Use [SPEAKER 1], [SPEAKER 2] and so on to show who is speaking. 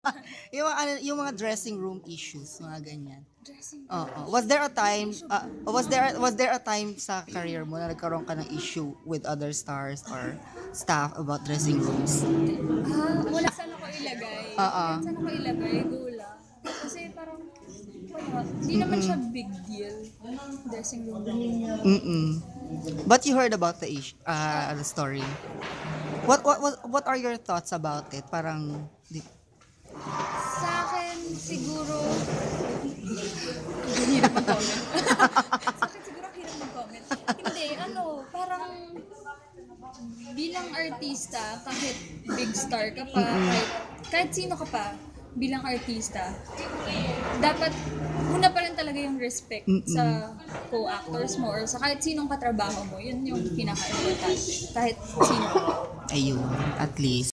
[SPEAKER 1] Yung mga dressing room issues, mga ganyan.
[SPEAKER 2] Dressing
[SPEAKER 1] Oo. Was there a time sa career mo na nagkaroon ka ng issue with other stars or staff about dressing rooms?
[SPEAKER 2] wala saan ako ilagay.
[SPEAKER 1] Oo.
[SPEAKER 2] Kahit saan ako ilagay, go lang. Kasi parang, wala, hindi naman siya big deal. Dressing room lang.
[SPEAKER 1] Mm-mm. But you heard about the story. What are your thoughts about it? Parang
[SPEAKER 2] Sa akin, siguro, hirap mag-comment. Sa akin, siguro, hirap mag-comment. Hindi, parang, bilang artista, kahit big star ka pa, kahit sino ka pa, bilang artista, dapat una pa rin talaga yung respect sa co-actors mo or sa kahit sinong katrabaho mo. Yun yung pinaka-importante. Kahit sino.
[SPEAKER 1] ayun, at least